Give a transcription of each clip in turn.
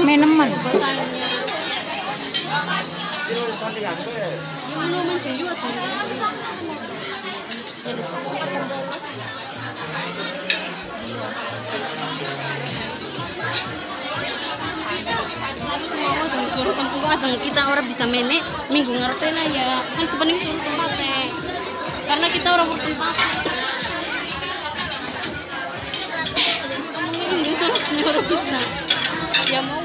Meneman. Suruh tempat kita orang bisa menek minggu ngerti lah ya kan sebenarnya suruh tempatnya karena kita orang bertempat ngomongin Inggris orang bisa ya mau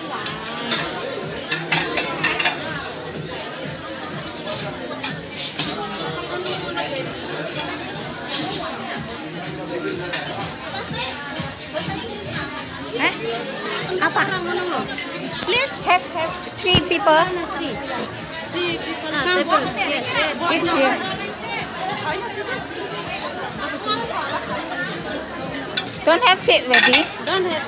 Apa? Please Have 3 people. three people table yes Each here. Don't have seat ready. don't have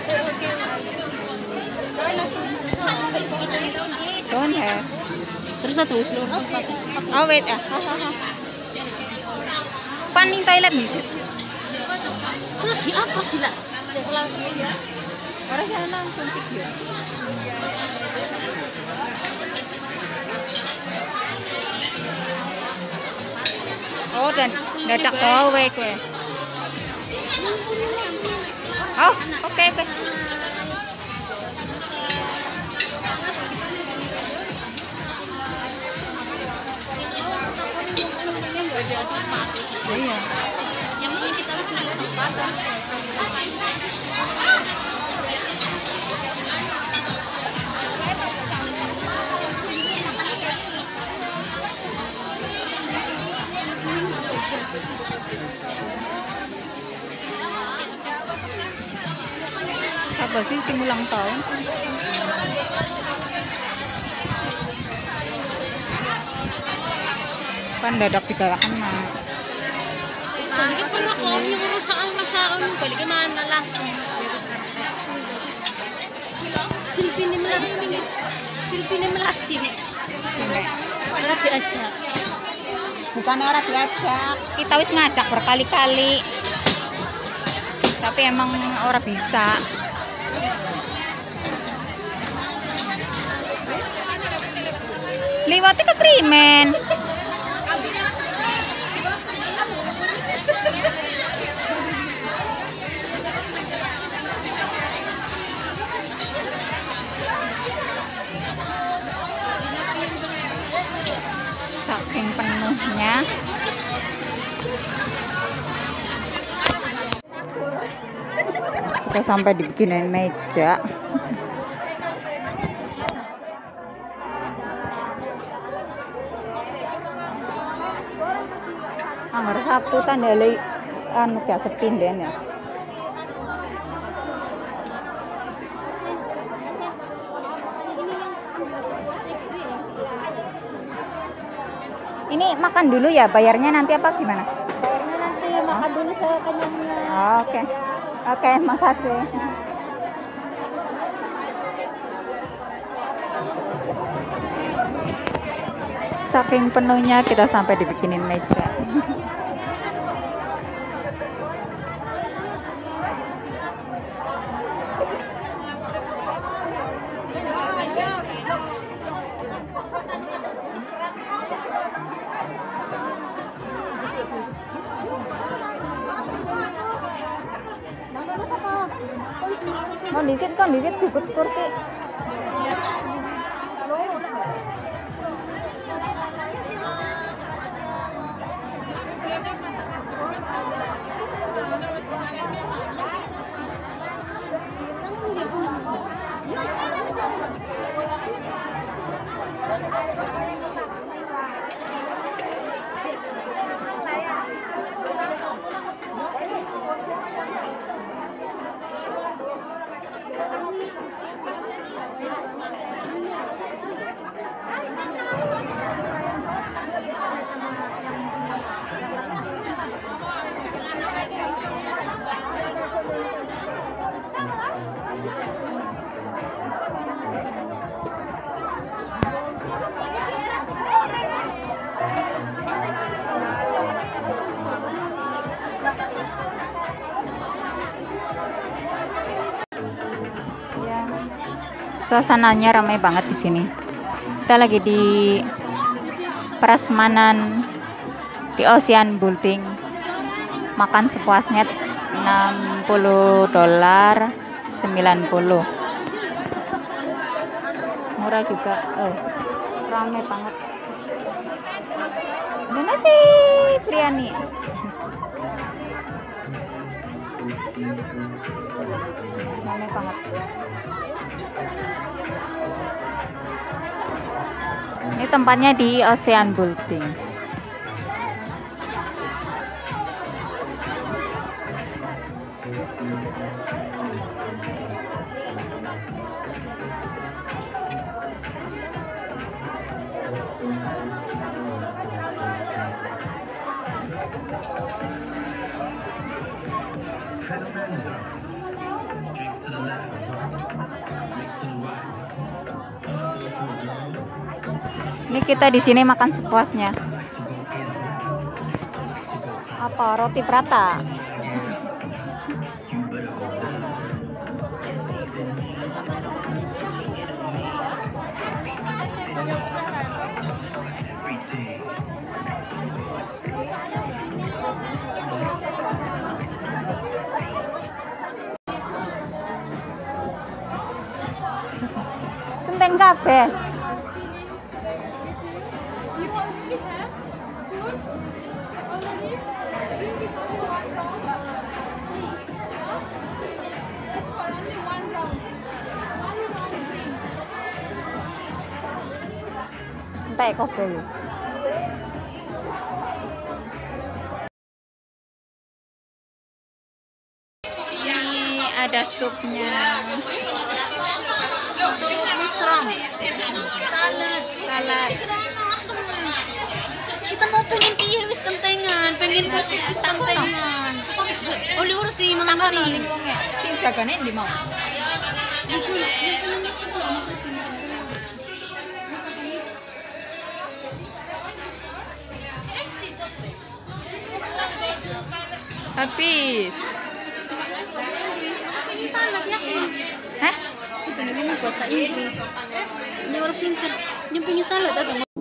Don't have. terus satu seluruh tempat Oh wait Paning toilet nih. lagi apa sih lah Orang sana langsung video. Oh dan dadak gawe kowe. Oh, oke. Iya. yang penting kita harus ada tempat terus Apa sih sing ulang tahun? Kan dadak digalakan nah. balik pala ko yung masaon balik mana lah silpi ni melasin ora diajak Bukan orang diajak, kita wis ngajak berkali-kali. Tapi emang orang bisa. Liwati ke Krimen. Saking penuhnya. Kita sampai dibikinin meja. Anggar Sabtu tanda anu kayak sepinden ya. Ini makan dulu ya, bayarnya nanti apa gimana? bayarnya nanti makan dulu sekenyangnya. Oke. Oke, makasih. Saking penuhnya kita sampai dibikinin meja. Kondisit gugut kursi. Suasananya ramai banget di sini. Kita lagi di prasmanan di Ocean Building. Makan sepuasnya $60, 90. Murah juga. Oh, ramai banget. Ada nasi biryani. Ramai banget. Ini tempatnya di Ocean Building. Ini kita di sini makan sepuasnya. Apa roti prata? Senteng kabeh. Entek kopi. Ini ada supnya. Sup musram. Salad. Kita mau pengen wis kentengan, pengen wis kentengan. Oli urus si Mang Mari. Sing jagane ndi mau? Habis. Pengen salad yakin. Hah? Kita ini bahasa Inggris. Ini orang pintar. Yang pengen salad atau